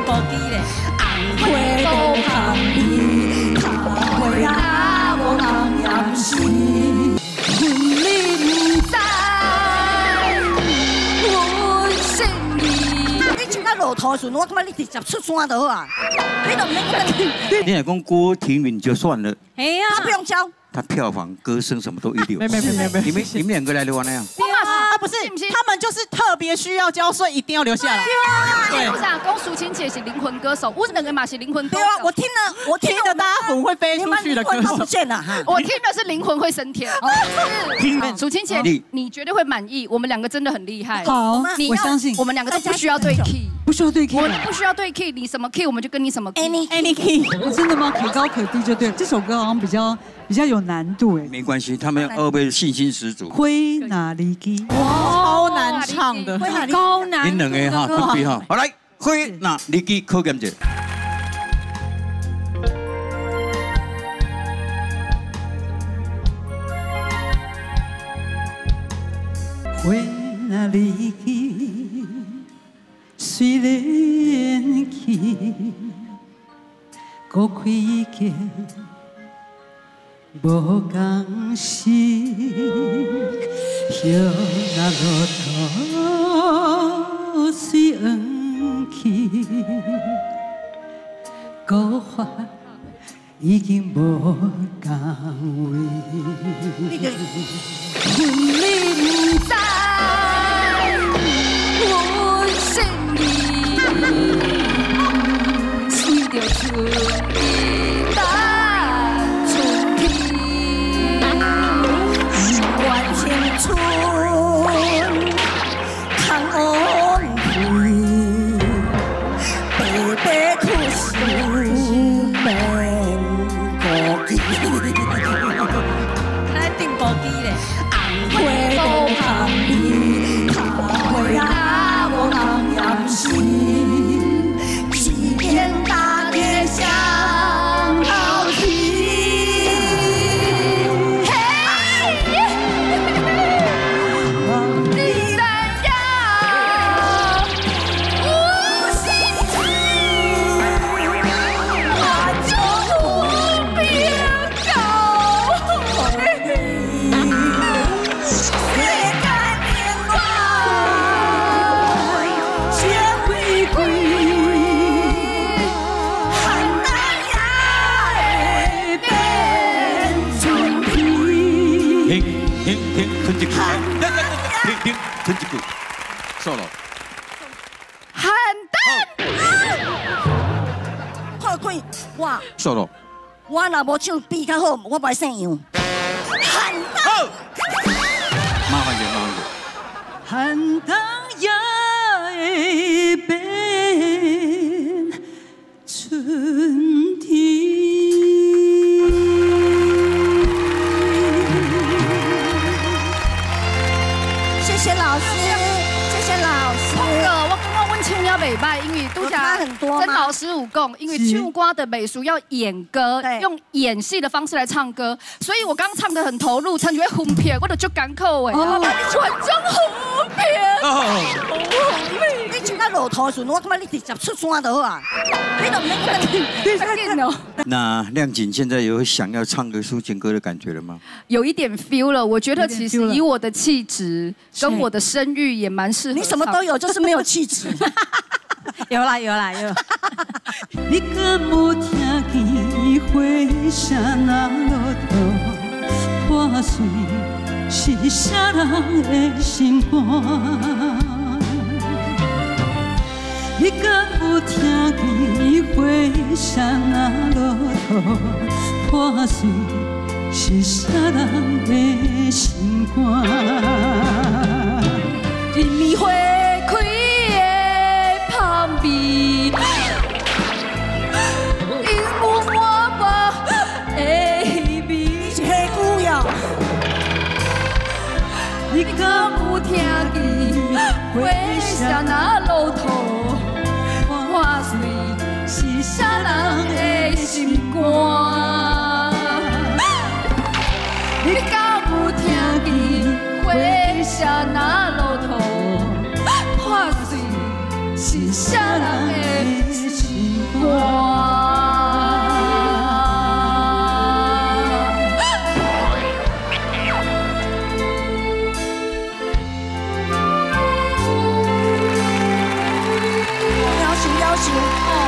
步机咧，红花无香味，桃花啊无红艳丝，阮你不知，阮心意。你像到路途时，我感觉你直接出山就好啊，你都唔免讲。 你若讲郭婷允就算了， 哎呀，他不用教。 他票房、歌声什么都一流。 没。 你们两个来的话那样。 不是，他们就是特别需要交税，一定要留下来。 对，不是啊，讲抒情姐是灵魂歌手，我两个嘛是灵魂歌手。 对啊，我听了大家魂会飞出去的歌手。 不见了哈。 我听的是灵魂会升天。听抒情姐，你绝对会满意，我们两个真的很厉害。 好，我相信。 我们两个都不需要对 key， 不需要对 key， 我不需要对 key， 你什么 key 我们就跟你什么 key。Any key， 真的吗？可高可低就对了。这首歌好像比较有难度哎。 没关系，他们二位信心十足。 花哪里去？ 超难唱的， 高难。 你两个哈，准备哈，好来，花哪里去考验者。 花哪里去？虽然去，搁开价。 无共时，叶那路途随黄去，孤发已经无共位。 阮你不知，阮心意，随着春意来。 春空往回，白白苦思免顾忌。看来定步机咧，红花无香味，桃花啊无红艳丝，只见大街上好听。 吞一句，solo。 邯郸。 看开，我 solo。 我若无唱比较好，我袂姓杨。邯郸。 麻烦点，麻烦点。 邯郸也会变春天。 谢谢老师，谢谢老师。 我刚刚问青鸟袂歹，因为拄下曾老师有讲，因为唱歌的美术要演歌，用演戏的方式来唱歌，所以我刚唱得很投入，唱就会分片，我就足艰苦诶。哦，你传真分片。 你像到路途时，我感觉你直接出山就好啊，你都唔免讲。 那亮锦现在有想要唱个抒情歌的感觉了吗？ 有一点 feel 了，我觉得其实以我的气质跟我的声誉也蛮适合。 你什么都有，就是没有气质。 有啦。 你敢有听见花声那路途破碎，是啥人的心肝？你敢有听见花声那路途破碎，是啥人的心肝？ 你花开的香味，因我满目的味。 你是黑姑哟。 你敢有听见花声那路途破碎，是啥人的心肝？你敢有听见花声那路途破碎，是啥人的心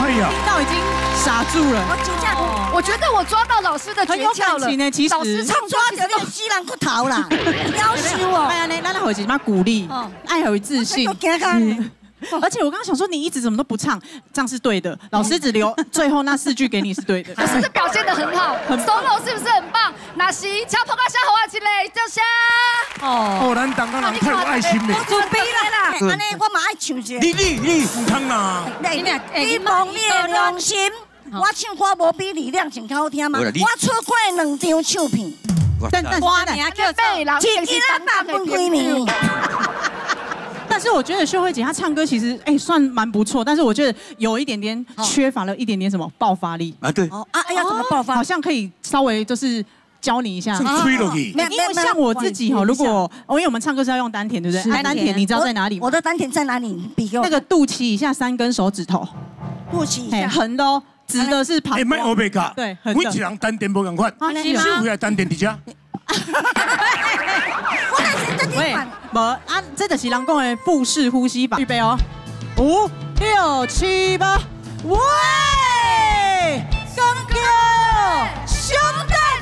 哎呀， 听到已经傻住了。 我觉得我抓到老师的诀窍了。 呢，其实老师唱抓着你死人骨头啦，夭寿哦！ 哎呀，那回是妈鼓励，爱有自信。而且我刚刚想说，你一直怎么都不唱，这样是对的。老师只留最后那4句给你是对的。 老师表现得很好，solo 是不是很棒？那是敲破个小好啊，一个就下。 哦，咱当人太有爱心嘞。 我准备来啦，安尼我嘛爱唱一下。 你唔通啦！ 你望你的良心，我唱歌无比力量真好听嘛。我出过2张唱片， 但花名叫贝郎， 一日大分几暝。 但是我觉得秀慧姐她唱歌其实算蛮不错，但是我觉得有一点点缺乏了一点点什么爆发力啊。对。 要怎么爆发？ 好像可以稍微就是教你一下。 吹落去。 因为像我自己如果因为我们唱歌是要用丹田，对不对？丹田你知道在哪里吗？ 我的丹田在哪里？比给我。 那个肚脐以下3根手指头。 肚脐以下。 横的哦，直的是膀胱。 卖欧贝卡。 对， 每一人丹田不同款。秀慧丹田伫遮。 喂，无这就是人讲的腹式呼吸法。预备哦，5、6、7、8，喂，感觉胸蛋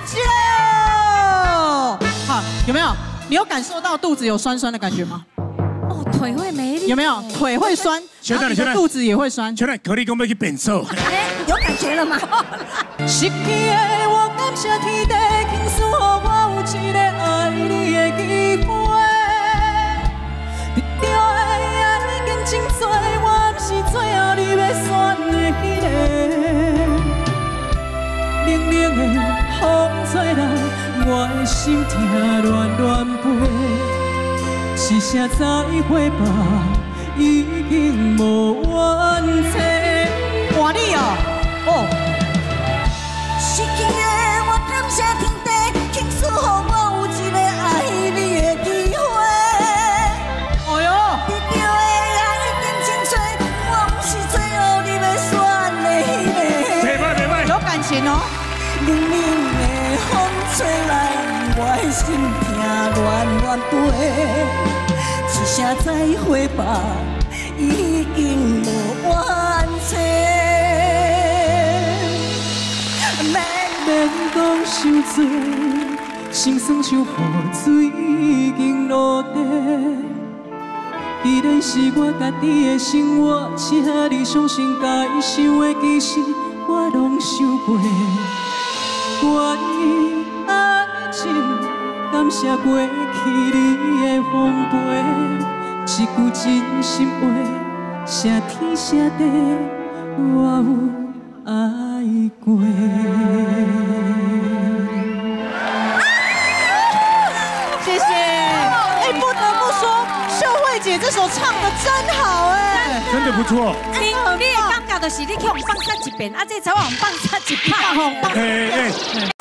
酒。好，有没有？你有感受到肚子有酸酸的感觉吗？ 哦，腿会没力。 有没有？腿会酸，然后你的肚子也会酸。 现在可你讲要去变瘦。 有感觉了吗？ 失去的我感谢天地倾诉，予我有一个爱你的机会。得到的爱已经真多，我不是最后你要选的迄个。冷冷的风吹来，我的心痛乱乱飞。一声再会吧，已经无缘际。 哇你哦！ 失去的我感谢天地，倾诉予我有一个爱你的机会。 哎呦！ 得到的爱已经真多，我不是最后你要选的迄个。 袂歹袂歹， 有感情哦。 冷冷的风吹来，我的心痛乱乱飞。一声再会吧，已经无缘际。 免讲伤多，心酸像雨水已经落地。既然是我家己的生活，请你相信该想的其实我拢想过。关于爱情，感谢过去你的奉陪，一句真心话，谢天谢地，我有爱过。 谢谢。不得不说，秀慧姐这首唱的真好真的不错。 你的感觉就是你去红放杀一遍，这才往放杀一遍。